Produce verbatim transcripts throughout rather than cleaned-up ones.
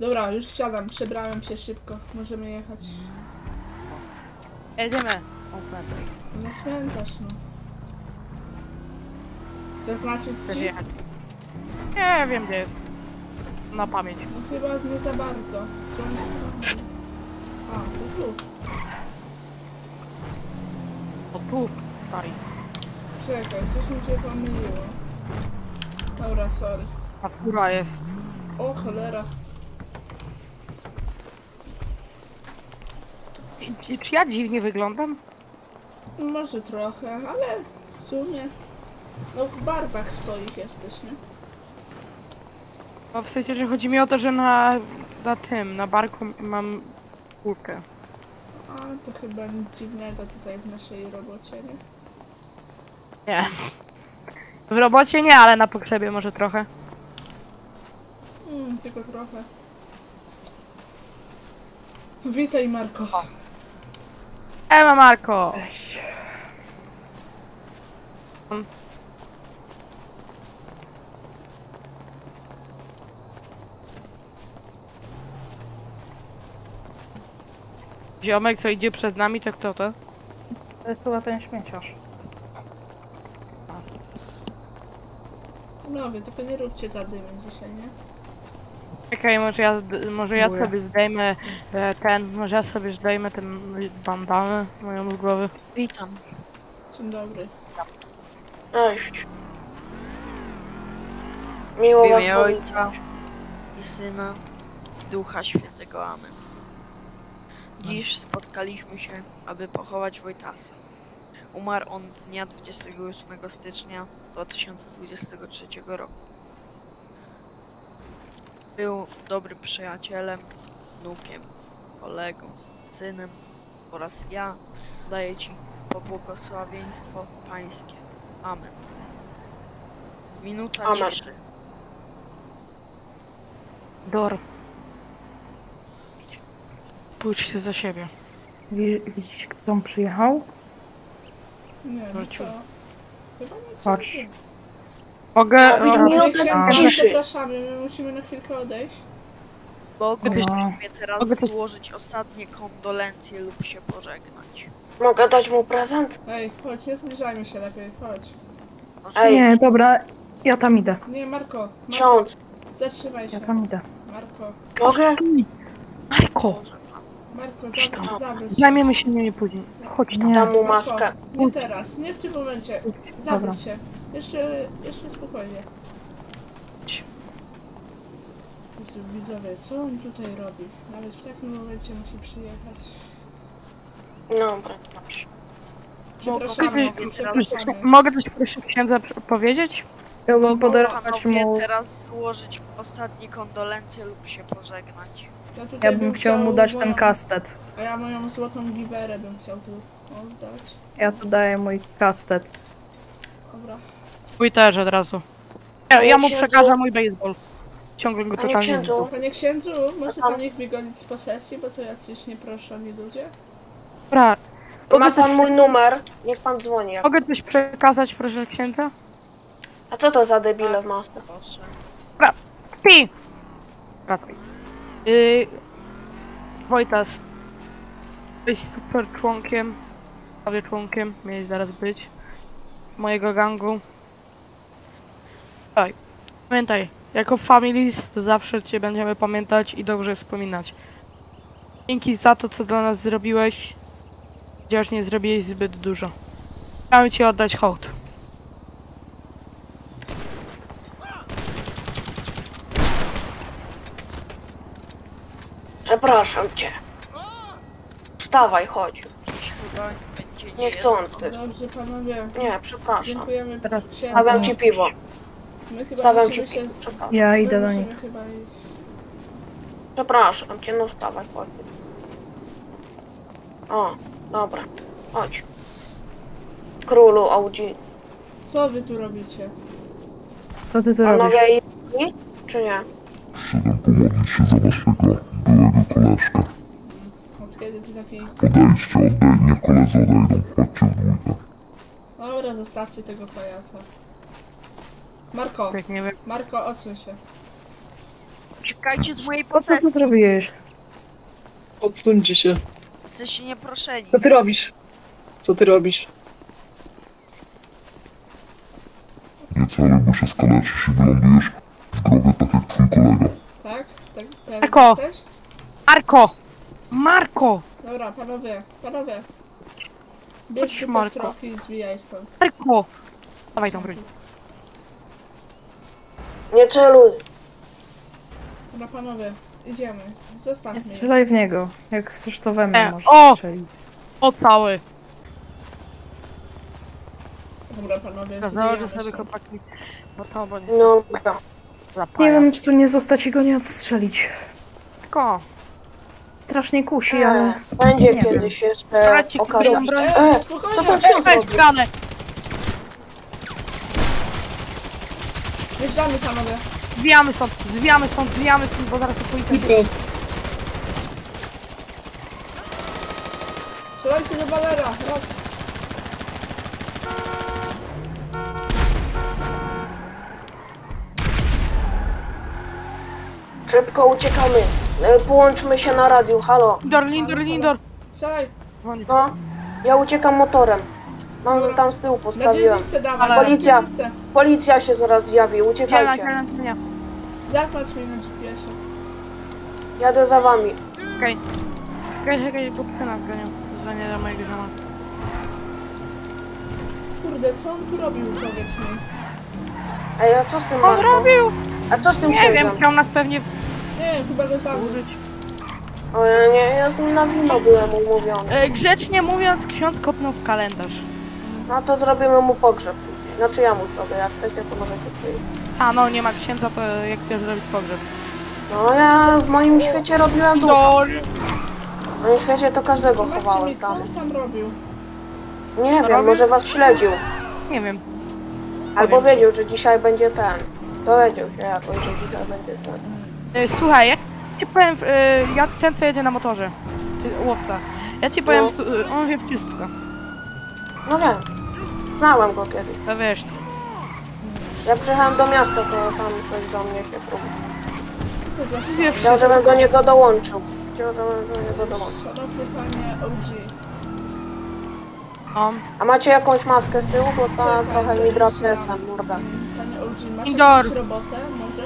Dobra, już wsiadam, przebrałem się szybko. Możemy jechać. Jedziemy. O, prędzej. Na cmentarz, no. Zaznaczyć Chcesz ci? jechać? Nie wiem gdzie jest. Na pamięć. No chyba nie za bardzo. Złą stronę. A, to tu. O tu. Stoi. Czekaj, coś mi się pomyliło. Dobra, sorry. A fura jest. O cholera. Czy, czy ja dziwnie wyglądam? Może trochę, ale w sumie... No w barwach swoich jesteś, nie? No w sensie, że chodzi mi o to, że na, na tym, na barku mam kulkę. A, to chyba nic dziwnego tutaj w naszej robocie, nie? Nie. W robocie nie, ale na pogrzebie może trochę. Mm, tylko trochę. Witaj, Marko. Ema Marko! Ziomek, co idzie przed nami, to kto to? To jest chyba ten śmieciarz. No wy tylko nie róbcie zadymy dzisiaj, nie? Czekaj, może ja, może ja Dziękuję. sobie zdejmę e, ten, może ja sobie zdejmę ten bandanę moją z głowy. Witam. Dzień dobry. Cześć. Miło W was imię powitać. Ojca i Syna, Ducha Świętego. Amen. Dziś spotkaliśmy się, aby pochować Wojtasa. Umarł on dnia dwudziestego ósmego stycznia dwa tysiące dwudziestego trzeciego roku. Był dobrym przyjacielem, wnukiem, kolegą, synem oraz ja daję Ci pobłogosławieństwo Pańskie. Amen. Minuta Amen. ciszy. Dor. Pójdźcie za siebie. Widzisz, kto on przyjechał? Nie, no Wrócił. co? Chyba nic Chodź. nie. Mogę... A, o, nie Panie oddam księdze, ciszy. zapraszamy, my musimy na chwilkę odejść. Moglibyśmy No. teraz Mogę coś- złożyć ostatnie kondolencje lub się pożegnać. Mogę dać mu prezent? Ej, chodź, nie zbliżajmy się lepiej, chodź. Ej. Nie, dobra, ja tam idę. Nie, Marko, Marko, Ksiądz. zatrzymaj się. Ja tam idę. Marko, Mogę? Marko! Może pan. Marko, Tam. za, zawróć się. Zajmiemy się nimi później. Chodź tam. Nie. Dam mu Marko, maskę. nie teraz, nie w tym momencie. Dobra. Zawróć się. Jeszcze, jeszcze spokojnie. Jezu, widzowie, co on tutaj robi? Nawet w takim momencie musi przyjechać. Dobra, dobrze. Przepraszamy, Mogę coś- przepraszamy. Mogę coś proszę księdza pr- powiedzieć? Chciałbym Mogą podarować panowie mu... teraz złożyć ostatnie kondolencje lub się pożegnać. Ja, tutaj Ja bym chciał mu dać ten moją- kastet. A ja moją złotą giwerę bym chciał tu oddać. Ja tu daję mój kastet. Dobra. Twój też od razu. Ja, ja mu Księdzu. przekażę mój baseball. Ciągle go Panie totalnie... księdzu. Panie księdzu, może Tam. pan ich wygonić z posesji, bo to jacyś nieproszeni ludzie? Dobra. Ma Mogę coś, pan mój numer? Niech pan dzwoni. jak- mogę coś przekazać proszę księdza? A co to za debile w masce? Proszę. Pi! Wracaj. Yy, Wojtas. Jesteś super członkiem. Prawie członkiem. Miałeś zaraz być. Mojego gangu. Oj. Pamiętaj. Jako families zawsze cię będziemy pamiętać i dobrze wspominać. Dzięki za to, co dla nas zrobiłeś. Chociaż nie zrobiłeś zbyt dużo. Chciałem ci oddać hołd. Przepraszam cię. Wstawaj, chodź. Dziś chyba będzie nie Niechcący. Dobrze, panowie. Nie, przepraszam. Dziękujemy Teraz księdzu. Stawiam ci piwo. My chyba stawiam musimy ci się... piwo, z- przepraszam. Ja my idę do musimy nich. chyba iść. Przepraszam cię, no wstawaj, chodź. O, dobra. Chodź. Królu Audi. Co wy tu robicie? Co ty tu robisz? Panowie inni? Czy nie? Przyszedłem pomodlić się za waszego byłego koleżkę. Od kiedy ty taki... Odejdźcie, oddej, niech koledzy odejdą. Chodźcie w dwójkę. Dobra, zostawcie tego pajaca. Marko, Jak nie wiem. Marko, odsuń się. Uciekajcie z mojej Po co to posesji. zrobiłeś? Odsuńcie się. Jesteście nieproszeni. Co ty robisz? Co ty robisz? Nie celuj, bo się skaleczysz i wylądujesz w grobie tak jak twój kolega. Tak? Tak pewnie Marko! jesteś? Marko! Marko! Dobra, panowie, panowie. Chodź, Bierz dupę w Marko. trochę i zwijaj stąd. Marko! Dawaj tą broń. Nie celuj. Dobra, panowie, idziemy. Zostawmy Nie je. strzelaj w niego. Jak chcesz, to we mnie E, możesz o! strzelić. O cały! Dobra, panowie, Założę zwijamy sobie stąd. chłopaki. Bo to bo nie No dobra. Nie zapaja. wiem, czy tu nie zostać i go nie odstrzelić. Marko! Strasznie kusi, ale... E, Będzie Nie kiedyś jeszcze Dobra, ci okazja. zbieram broń. E, E, spokojnie! co to Ej, się zrobił? skalę! Wjeżdżamy, panowie. Zwijamy stąd, zwijamy stąd, zwijamy stąd, bo zaraz to policja... Tylko Strzelajcie do balera, raz. Szybko uciekamy. E, Połączmy się na radiu, halo. Lindor, Lindor, Lindor! Strzelaj. Dzwoni. No, ja uciekam motorem. Mam Dobra. tam z tyłu Na postawiłem. dzielnicę dawaj, Ale- na Policja. dzielnicę. Policja się zaraz zjawi, Dzielna, uciekajcie. dzielna, dzielna. Zaznacz mnie na G P S-ie. Jadę za wami. Okej. Czekaj, czekaj, bo psy nas gonią. Dzwonię do mojego zioma. Kurde, co on tu robił, powiedz mi? Ej, a co z tym On Marką? robił! A co z tym Nie wiem, księdzem? chciał nas pewnie Nie wiem, chyba go zabił. użyć. O ja nie, ja z nim na wino byłem umówiony. E, grzecznie mówiąc, ksiądz kopnął w kalendarz. No to zrobimy mu pogrzeb później. Znaczy ja mu zrobię, jak chcecie to możecie przyjść. A no, nie ma księdza, to jak chcesz zrobić pogrzeb. No ja w moim świecie robiłem dużo. Lindor! W moim świecie to każdego Zobaczcie chowałem mi, co tam. on tam robił. Nie wiem, robił? może was śledził. Nie wiem. Albo Powiem. wiedział, że dzisiaj będzie ten. Dowiedział się jakoś, że dzisiaj będzie ten. E, słuchaj, jak ci powiem, e, ja ten co jedzie na motorze, ty, łowca. Ja ci powiem, No. e, on wie wszystko. No wiem. Znałem go kiedyś. To wiesz. Jak przyjechałem do miasta, to tam coś do mnie się próbował. Co to za Wie Chciał, żebym do niego dołączył. Chciał, żebym do niego dołączył. Szanowny panie O G. No. A macie jakąś maskę z tyłu? Bo ta Czekaj, trochę mi zaraz drapie strzelam. ten mordę. Panie O G, masz Indor. jakąś robotę, może?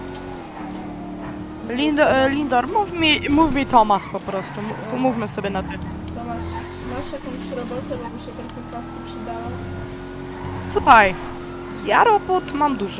Lindor, e, Lindor, mów mi, mów mi Tomas po prostu. M- Mówmy sobie na ty. Tomasz, masz jakąś robotę, bo by się trochę kasy przydało? Słuchaj, ja robot mam dużo.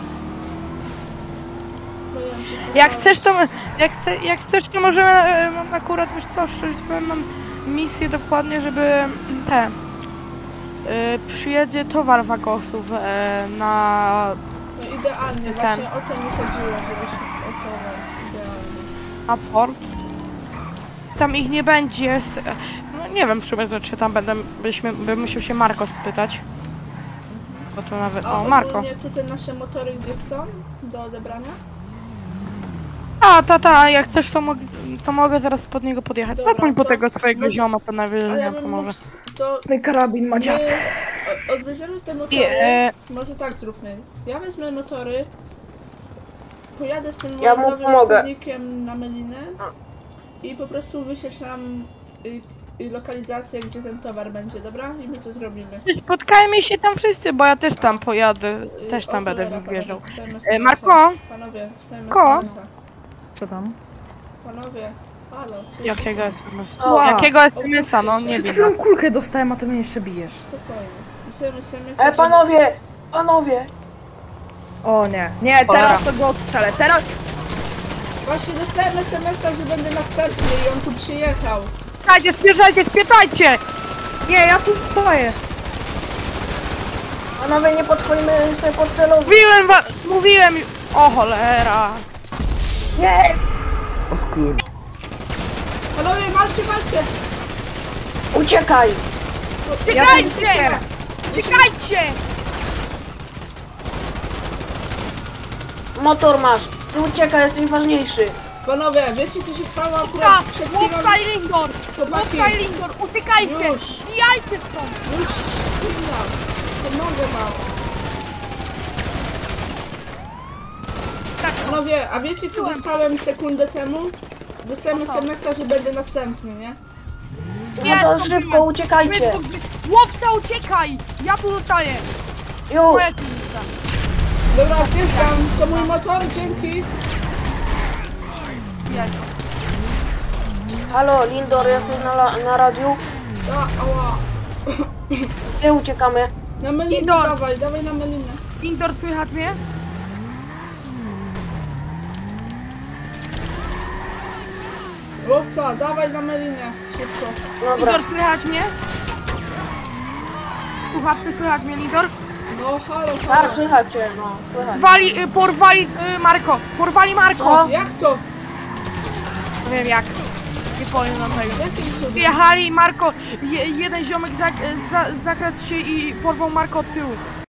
Powiem ci, Jak słuchałeś. chcesz to, jak, chce, jak chcesz to możemy, e, mam akurat, wiesz co, szczerze ci powiem, mam misję dokładnie, żeby te, e, przyjedzie towar wagosów e, na, No idealnie, Ten. właśnie o to mi chodziło, żebyśmy o to idealnie. na port. Tam ich nie będzie, jest, e, no nie wiem w sumie, czy tam będę, byśmy, bym musiał się Marko spytać. Bo to nawet, A o Marko. ogólnie tutaj nasze motory gdzieś są do odebrania? A, ta, ta, jak chcesz to, mog to mogę zaraz pod niego podjechać. Dobra, Zadzwoń po to tego twojego może- zioma, to Ale najwyżej ja nam bym pomoże. mógł s- to... Ten karabin ma dziad. My o- odbierzemy te motory, Nie. może tak zróbmy. Ja wezmę motory, pojadę z tym Ja moim mu nowym pomogę. wspólnikiem na Melinę i po prostu wyślesz nam y, y, lokalizację, gdzie ten towar będzie, dobra? I my to zrobimy. Spotkajmy się tam wszyscy, bo ja też tam pojadę, Y, też o tam będę cholera, wjeżdżał. panowie, dostajemy E, S M S-a. Marko? Panowie, dostajemy Ko? S M S-a. Co tam? Panowie, halo, słyszycie? Jakiego es em es a? O, Jakiego es em es a? No nie Przed wiem. chwilą kulkę dostałem, a ty mnie jeszcze bijesz. Spokojnie. Dostajemy S M S-a, E, że- panowie! Panowie! O nie, nie, teraz to go odstrzelę, teraz... Właśnie dostałem S M S-a, że będę następny i on tu przyjechał. Spieszajcie, spieszajcie, spieszajcie! Nie, ja tu zostaję. Panowie, nie podchodzimy sobie pod celownik. Mówiłem wa- mówiłem! O cholera! Nie! Panowie, walcie, walcie! Uciekaj! Uciekajcie! Uciekajcie! Motor masz! Ty uciekaj, jesteś ważniejszy. Panowie, wiecie co się stało Łowca! akurat przed chwilą? Łowca i Lindor! Chłopaki, Łowca i Lindor! Uciekajcie! Już. Bijajcie stąd! już chwila, pomogę wam. Tak, Panowie, a wiecie co dostałem sekundę temu? Dostałem es em es a, że będę następny, nie? No to szybko uciekajcie. Łowca, uciekaj! Ja tu zostaję! Już. Moja ci została. Dobra, zjeżdżam. To mój motor, dzięki. Jest. Halo, Lindor, jesteś na, la- na radiu? A, ała. Gdzie uciekamy? Na melinę Idol. dawaj, dawaj na melinę. Indor, słychać mnie? Łowca, dawaj na melinę. Szybko. Dobra. Indor, słychać mnie? Słuchawcy, słychać mnie, Indor? No halo, Tak, halo. słychać cię, no, słychać. Wali, y, porwali y, Marko! Porwali Marko! Co? Jak to? Nie wiem jak. Nie powiem wam tego. Jakim cudem? Jechali Marko, je, jeden ziomek zak, za, zakradł się i porwał Marko od tyłu.